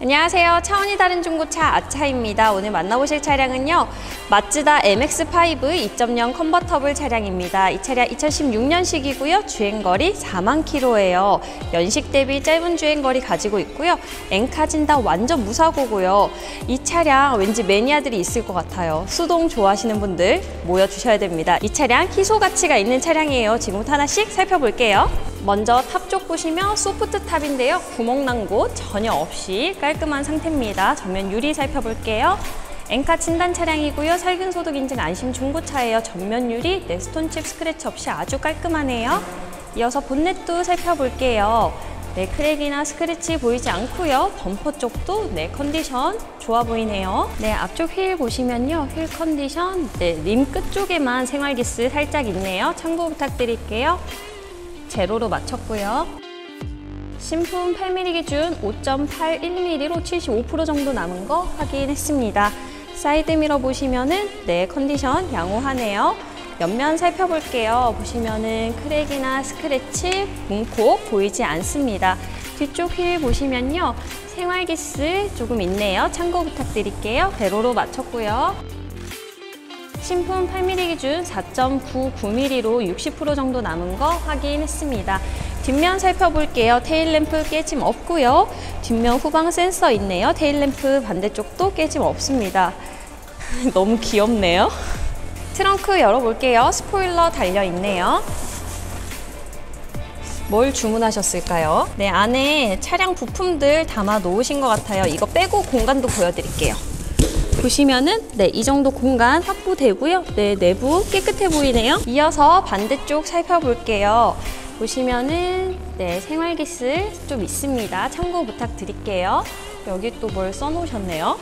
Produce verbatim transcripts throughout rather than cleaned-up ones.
안녕하세요. 차원이 다른 중고차 아차입니다. 오늘 만나보실 차량은요, 마츠다 엠엑스 파이브 이 점 영 컨버터블 차량입니다. 이 차량 이천십육 년식이고요. 주행거리 사만 킬로미터예요. 연식 대비 짧은 주행거리 가지고 있고요. 엔카 진단 완전 무사고고요. 이 차량 왠지 매니아들이 있을 것 같아요. 수동 좋아하시는 분들 모여주셔야 됩니다. 이 차량 희소 가치가 있는 차량이에요. 지금부터 하나씩 살펴볼게요. 먼저 탑 쪽 보시면 소프트 탑인데요. 구멍 난 곳 전혀 없이 깔끔한 상태입니다. 전면 유리 살펴볼게요. 엔카 진단 차량이고요. 살균 소독 인증 안심 중고차예요. 전면 유리, 네, 스톤칩 스크래치 없이 아주 깔끔하네요. 이어서 본넷도 살펴볼게요. 네, 크랙이나 스크래치 보이지 않고요. 범퍼 쪽도 네, 컨디션 좋아 보이네요. 네, 앞쪽 휠 보시면요. 휠 컨디션, 네, 림 끝 쪽에만 생활기스 살짝 있네요. 참고 부탁드릴게요. 제로로 맞췄고요. 신품 팔 밀리미터 기준 오 점 팔일 밀리미터로 칠십오 퍼센트 정도 남은 거 확인했습니다. 사이드미러 보시면은 네, 컨디션 양호하네요. 옆면 살펴볼게요. 보시면은 크랙이나 스크래치, 문콕 보이지 않습니다. 뒤쪽 휠 보시면요. 생활기스 조금 있네요. 참고 부탁드릴게요. 세로로 맞췄고요. 신품 팔 밀리미터 기준 사 점 구구 밀리미터로 육십 퍼센트 정도 남은 거 확인했습니다. 뒷면 살펴볼게요. 테일램프 깨짐 없고요. 뒷면 후방 센서 있네요. 테일램프 반대쪽도 깨짐 없습니다. 너무 귀엽네요. 트렁크 열어볼게요. 스포일러 달려있네요. 뭘 주문하셨을까요? 네, 안에 차량 부품들 담아 놓으신 것 같아요. 이거 빼고 공간도 보여드릴게요. 보시면은 네, 이 정도 공간 확보되고요. 네, 내부 깨끗해 보이네요. 이어서 반대쪽 살펴볼게요. 보시면은 네, 생활기스 좀 있습니다. 참고 부탁드릴게요. 여기 또 뭘 써놓으셨네요.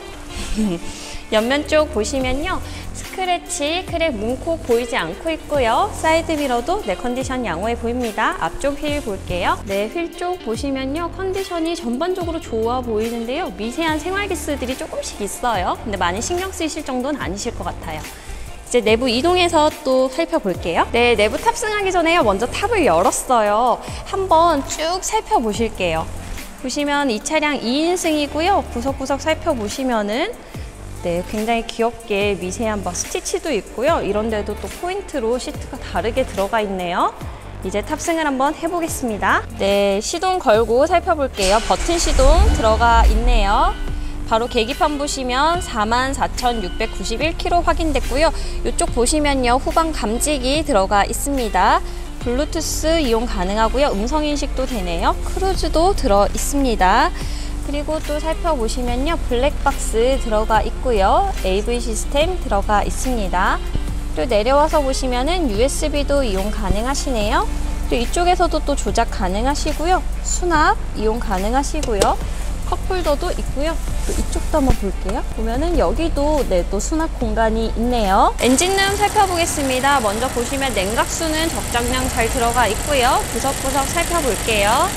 옆면 쪽 보시면요. 스크래치, 크랙, 문콕 보이지 않고 있고요. 사이드 미러도 네, 컨디션 양호해 보입니다. 앞쪽 휠 볼게요. 네, 휠 쪽 보시면요. 컨디션이 전반적으로 좋아 보이는데요. 미세한 생활기스들이 조금씩 있어요. 근데 많이 신경 쓰이실 정도는 아니실 것 같아요. 이제 내부 이동해서 또 살펴볼게요. 네, 내부 탑승하기 전에요. 먼저 탑을 열었어요. 한번 쭉 살펴보실게요. 보시면 이 차량 이 인승이고요. 구석구석 살펴보시면은 네, 굉장히 귀엽게 미세한 막 스티치도 있고요. 이런 데도 또 포인트로 시트가 다르게 들어가 있네요. 이제 탑승을 한번 해보겠습니다. 네, 시동 걸고 살펴볼게요. 버튼 시동 들어가 있네요. 바로 계기판 보시면 사만 사천육백구십일 킬로미터 확인됐고요. 이쪽 보시면요. 후방 감지기 들어가 있습니다. 블루투스 이용 가능하고요. 음성인식도 되네요. 크루즈도 들어 있습니다. 그리고 또 살펴보시면요. 블랙박스 들어가 있고요. 에이브이 시스템 들어가 있습니다. 또 내려와서 보시면은 유에스비도 이용 가능하시네요. 또 이쪽에서도 또 조작 가능하시고요. 수납 이용 가능하시고요. 컵홀더도 있고요. 또 이쪽도 한번 볼게요. 보면은 여기도 네, 또 수납 공간이 있네요. 엔진룸 살펴보겠습니다. 먼저 보시면 냉각수는 적정량 잘 들어가 있고요. 구석구석 살펴볼게요.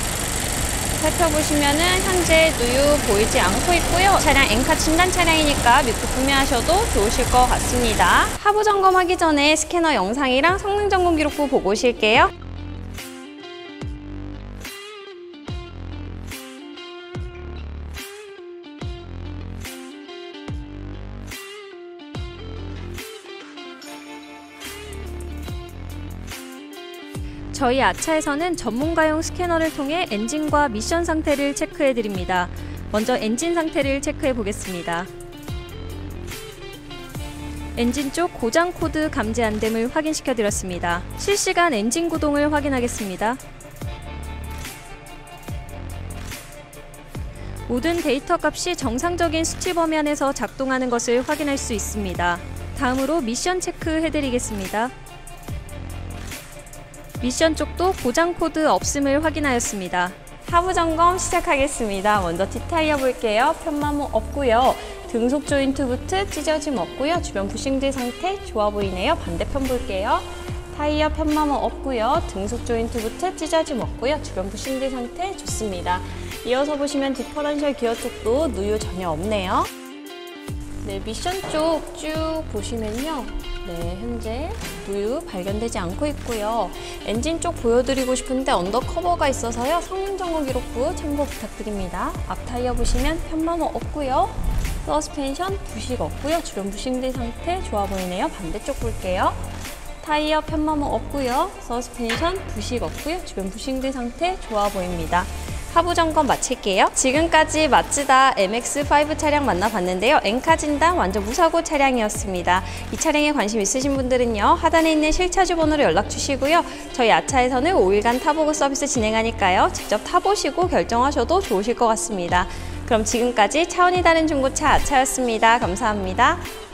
살펴보시면은 현재 누유 보이지 않고 있고요. 차량 엔카 진단 차량이니까 믿고 구매하셔도 좋으실 것 같습니다. 하부 점검하기 전에 스캐너 영상이랑 성능 점검 기록부 보고 오실게요. 저희 아차에서는 전문가용 스캐너를 통해 엔진과 미션 상태를 체크해 드립니다. 먼저 엔진 상태를 체크해 보겠습니다. 엔진 쪽 고장 코드 감지 안됨을 확인시켜 드렸습니다. 실시간 엔진 구동을 확인하겠습니다. 모든 데이터 값이 정상적인 수치 범위 안에서 작동하는 것을 확인할 수 있습니다. 다음으로 미션 체크해 드리겠습니다. 미션 쪽도 고장 코드 없음을 확인하였습니다. 하부 점검 시작하겠습니다. 먼저 뒷타이어 볼게요. 편마모 없고요. 등속 조인트 부트 찢어짐 없고요. 주변 부싱들 상태 좋아 보이네요. 반대편 볼게요. 타이어 편마모 없고요. 등속 조인트 부트 찢어짐 없고요. 주변 부싱들 상태 좋습니다. 이어서 보시면 디퍼런셜 기어 쪽도 누유 전혀 없네요. 네, 미션 쪽 쭉 보시면요. 네, 현재 무유 발견되지 않고 있고요. 엔진 쪽 보여드리고 싶은데 언더커버가 있어서요. 성능 점검 기록부 참고 부탁드립니다. 앞 타이어 보시면 편마모 없고요. 서스펜션 부식 없고요. 주변 부식된 상태 좋아 보이네요. 반대쪽 볼게요. 타이어 편마모 없고요. 서스펜션 부식 없고요. 주변 부식된 상태 좋아 보입니다. 하부 점검 마칠게요. 지금까지 마츠다 엠엑스 파이브 차량 만나봤는데요. 엔카 진단 완전 무사고 차량이었습니다. 이 차량에 관심 있으신 분들은요. 하단에 있는 실차주 번호로 연락 주시고요. 저희 아차에서는 오 일간 타보고 서비스 진행하니까요. 직접 타보시고 결정하셔도 좋으실 것 같습니다. 그럼 지금까지 차원이 다른 중고차 아차였습니다. 감사합니다.